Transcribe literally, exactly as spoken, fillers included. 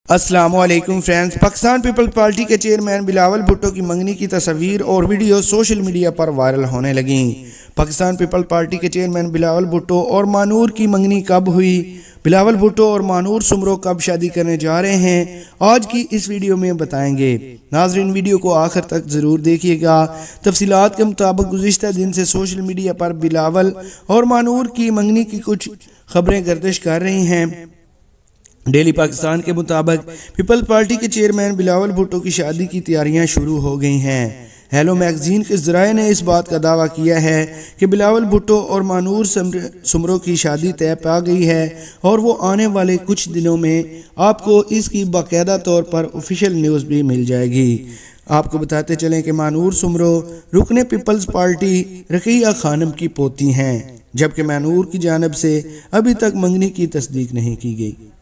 السلام علیکم friends, Pakistan people party کے چیئرمین بلاول بھٹو کی منگنی کی تصاویر اور ویڈیو سوشل میڈیا پر وائرل ہونے لگیں۔ پاکستان پیپل پارٹی کے چیئرمین بلاول بھٹو اور مانور کی منگنی کب ہوئی؟ بلاول بھٹو اور مانور سمرو کب شادی کرنے جا رہے ہیں؟ آج کی اس ویڈیو میں بتائیں گے۔ ناظرین، ویڈیو کو آخر تک ضرور دیکھیے گا۔ تفصیلات کے مطابق گزشتہ دن سے سوشل میڈیا پر بلاول اور مانور کی منگنی کی کچھ خبریں گردش کر رہی ہیں۔ ڈیلی پاکستان کے مطابق پیپل پارٹی کے چیئرمین بلاول بھٹو کی شادی کی تیاریاں شروع ہو گئی ہیں۔ ہیلو میگزین کے ذرائع نے اس بات کا دعویٰ کیا ہے کہ بلاول بھٹو اور مانور سمرو کی شادی طے پا گئی ہے اور وہ آنے والے کچھ دنوں میں آپ کو اس کی باقاعدہ طور پر آفیشیل نیوز بھی مل جائے گی۔ آپ کو بتاتے چلیں کہ مانور سمرو رکن پیپلز پارٹی رقیہ خانم کی پوتی ہیں، جبکہ مانور کی جانب سے ابھی تک منگنی کی تصدیق نہیں کی گئی۔